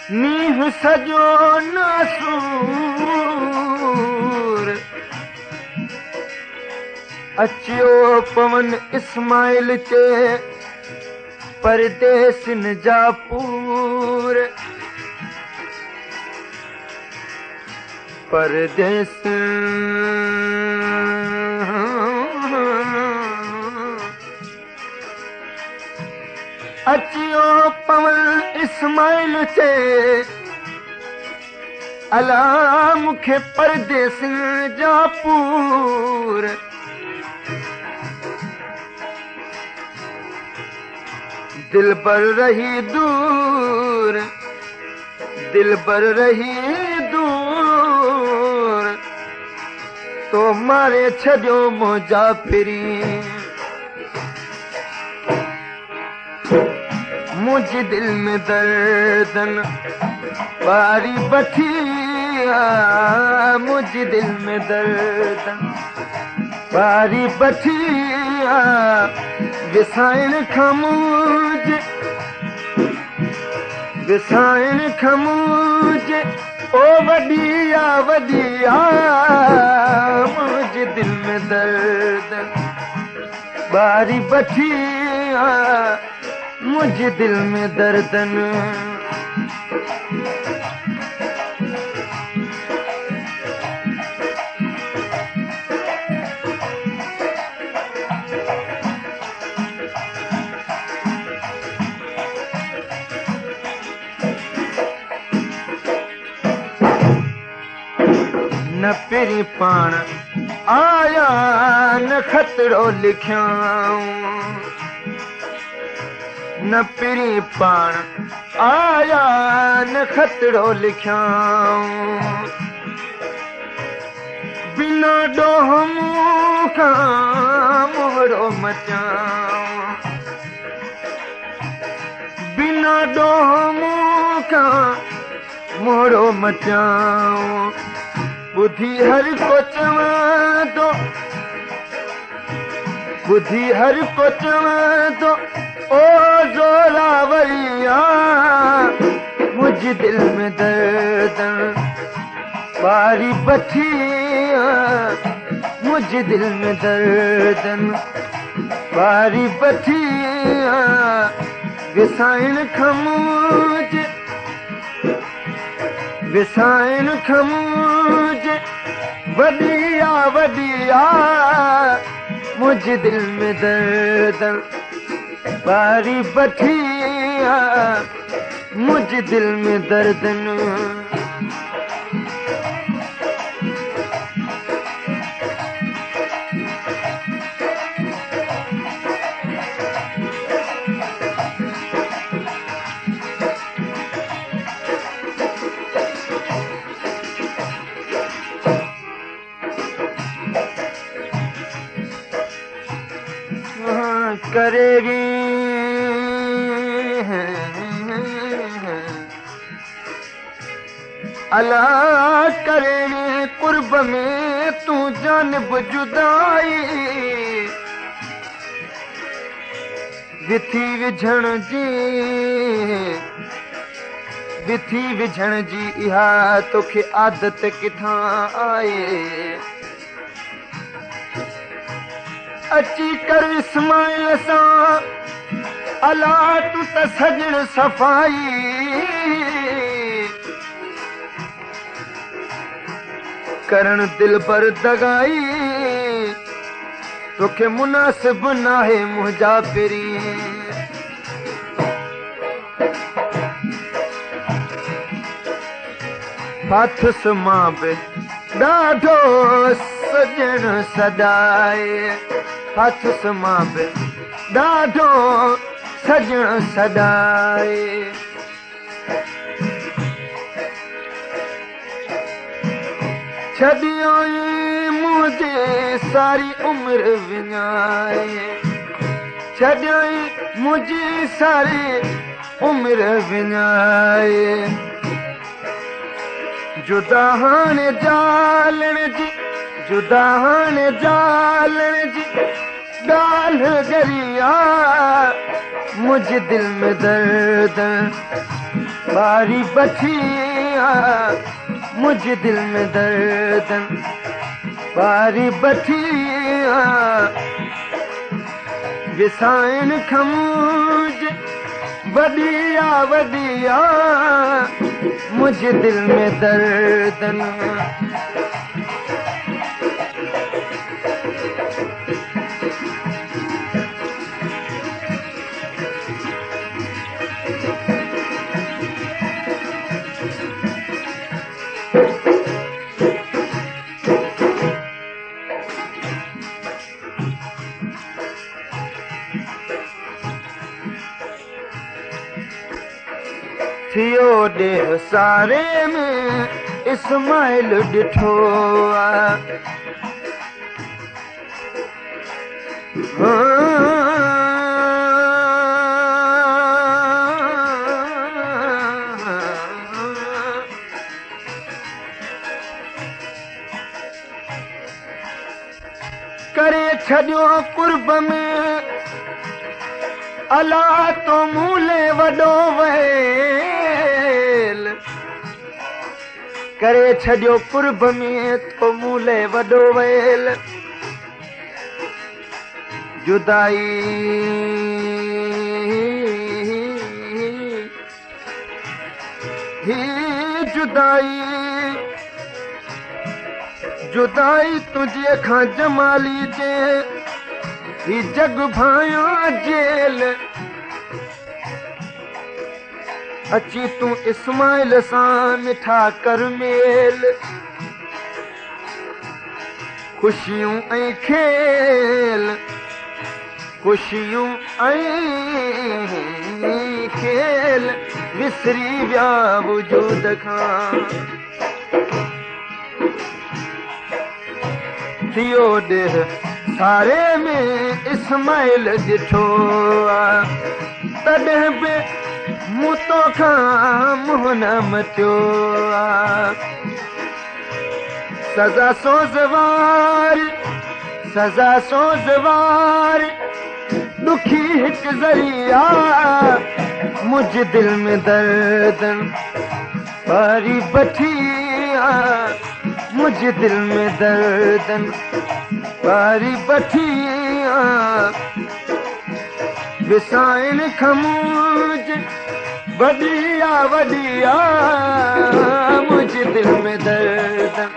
नींहुं सॼो नासूर अचियो पवन इस्माइल चे परदेसिन जा पूर परदेस अचियो पवन इस्माइल चे अला मूंखे परदेसिन जा पूर दिल बर रही दूर दिल बर रही दूर तो मारे छॾियो मुंहिंजा फिरी मुझे दिल में दर्दन बारी बठिया मुझे दिल में दर्दन बारी बठिया विसाइण खमूज विसाइण खमूज ओ वॾिया वॾिया मुझे दिल में दर्दन बारी बठिया मुझे दिल में दर्दन न पेरी पाण आया न खतरो लिखियाऊं न पेरी पाण आया न खतरो लिखियाऊं बिना ॾोह खां मोहरो मचाऊं बिना ॾोह खां मोहरो मचाऊं बुद्धि हर को चवां तो बुद्धि हर को चवां तो ओ ज़ोरावरिया मुझे दिल में दर्दन बारी बठिया मुझे दिल में दर्दन बारी बठिया विसाइण खमूज विसाइण खमूज वॾिया वॾिया मुझे दिल में दर्दन बारी बठिया मुझे दिल में दर्दन करेगी अला करेगी कुर्ब में तू जानब जुदाई विथी विझण जी इहा तोखे आदत किथां आए अची कर इस्माइल सां अला तू त सजण सफ़ाई करण दिल पर दगाई तोखे मुनासिब नाहे मुंहिंजा पेरी फाथुस मां बि ॾाढो सजण सदाए फाथुस मां बि ॾाढो सजण सदाए छॾियो मुंहिंजे सारी उम्र विञाए छॾियो मुंहिंजी सारी उम्र विञाए जुदा हाणे ज़ालण जी ॻाल्हि गरिया मुझे दिल में दर्द बारी बठिया मुझे दिल में दर्दन बारी बठिया विसाइन खमूज वडिया वडिया मुझे दिल में दर्दन थियो ॾेह सारे में इस्माइल ॾिठो करे छॾियो कुर्ब में अला तो मूले वॾो वहेल करे छॾियो कुर्ब में तो मूले वॾो वहेल जुदाई ही जुदाई जुदाई तुझे खां जमाली जे ही जग भाया जेल अची तू इस्माइल सां मिठा कर मेल खुशियूं ऐं खेल खुशियूं ऐं खेल विसरी विया वजूद खां थियो ॾेह सारे में इस्माइल ॾिठो तॾहिं बि मूं तोखां मुंहुं न मटियो सज़ा सोज़वार ॾुखी हिकु ज़रिया मुझ दिल में दर्दन बारी बठिया मुझ दिल में दर्दन बारी बठिया विसाइन खमूज वडिया वडिया मुझ दिल में दर्दन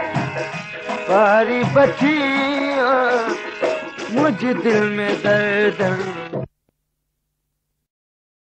बारी बठिया मुझ दिल में दर्दन